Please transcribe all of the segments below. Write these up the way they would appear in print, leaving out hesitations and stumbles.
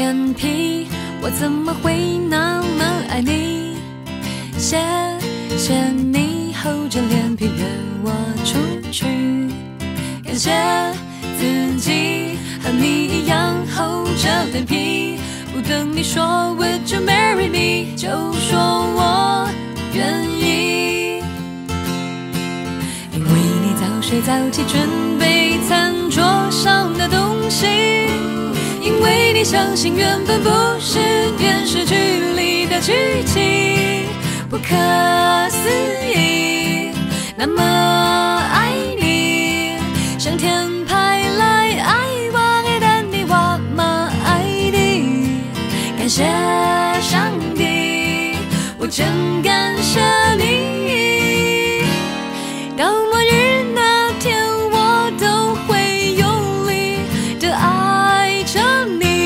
脸皮，我怎么会那么爱你？谢谢你厚着脸皮约我出去，感谢自己和你一样厚着脸皮，不等你说 Would you marry me 就说我愿意。因为你早睡早起准备餐桌上的东西，因为你相信缘分不是电视剧里的剧情，不可思议，那么爱你，上天派来爱我的你，我么爱你，感谢上帝，我真感谢你，到末日那天我都会用力的爱着你。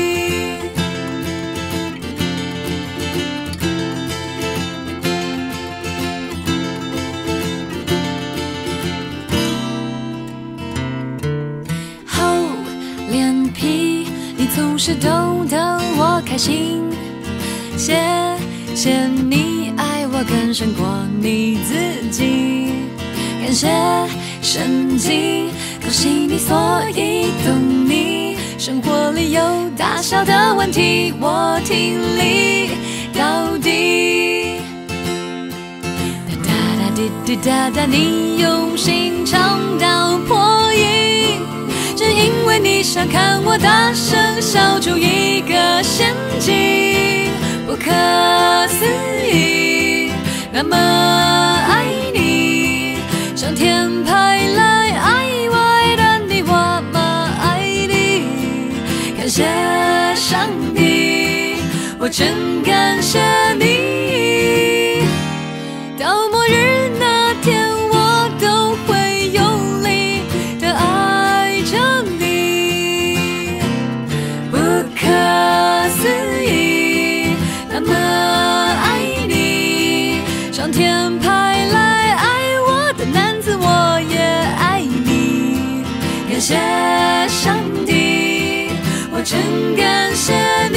厚脸皮，你总是逗得我开心，谢谢你爱我更胜过你自己，感谢神迹，恭喜你，所以懂你。生活里有大小的问题，我听力到底。哒哒滴滴哒哒，你用心唱到破音，只因为你想看我大声笑出一个陷阱，不可思议，那么爱你，上天派来爱我的你，我么爱你，感谢上帝，我真感谢你，到末日那天我都会用力的爱着你，不可思议，那么爱你，上天派来爱我的男子，我也爱你，感谢上帝，我真感谢你。